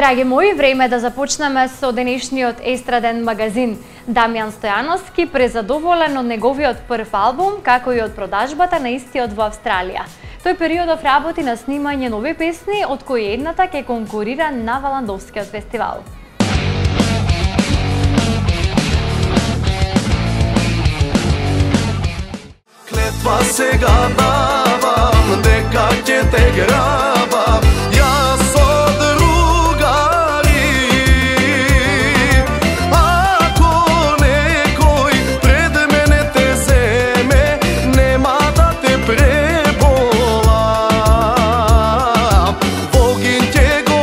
Драги мои, време да започнеме со денешниот естраден магазин. Дамјан Стојановски презадоволен од неговиот прв албум, како и од продажбата на истиот во Австралија. Тој периодов работи на снимање нови песни, од кои едната ќе конкурира на Валандовскиот фестивал. Клетва сега давам, дека ќе те грабам, јас со другари. Ако некој пред мене те земе, нема да те преболам, во огин ќе го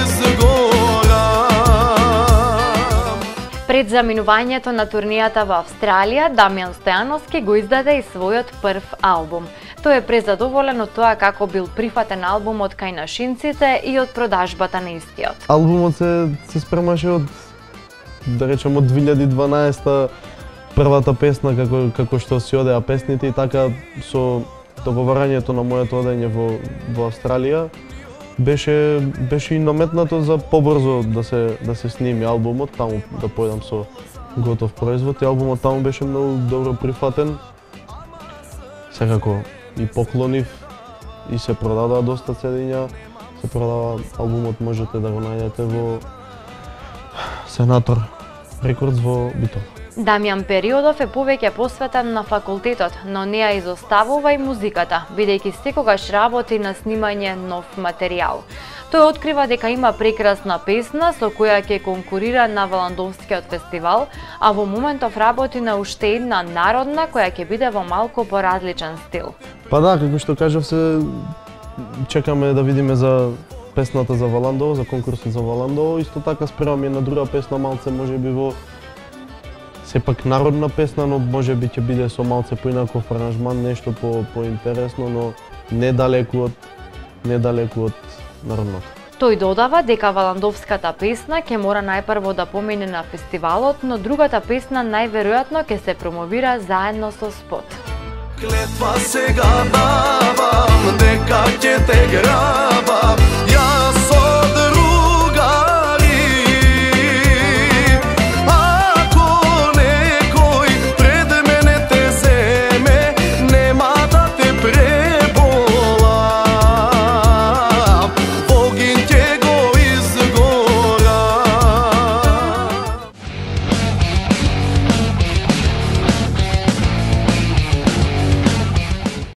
изгорам. Пред заминувањето на турнијата во Австралија, Дамјан Стојановски го издаде и својот прв албум. Тој е презадоволен од тоа како бил прифатен албумот кај нашинците и од продажбата на истиот. Албумот се спремаше од, да речем, од 2012 првата песна како што си одеа песните, и така со договарањето на моето одење во Австралија беше и наметнато за побрзо да се сними албумот, таму да појдам со готов производ, и албумот таму беше многу добро прифатен. Секако и поклонив, и се продадоа доста CD-ња, се продава албумот, можете да го најдете во Сенатор Рекордс во Битол. Дамјан периодов е повеќе посветен на факултетот, но не ја изоставува и музиката, бидејќи секогаш работи на снимање нов материјал. Тој открива дека има прекрасна песна со која ќе конкурира на Валандовскиот фестивал, а во моментов работи на уште една народна која ќе биде во малку поразличен стил. Па да, како што кажав, се чекаме да видиме за песната за Валандово, за конкурсот за Валандово. Исто така спремаме една друга песна, малце можеби во сепак народна песна, но можеби ќе биде со малце поинаков аранжман, нешто поинтересно, но недалеку од народното. Тој додава дека Валандовската песна ќе мора најпрво да помине на фестивалот, но другата песна најверојатно ќе се промовира заедно со спот. Клетва сега давам, дека ќе те грабам.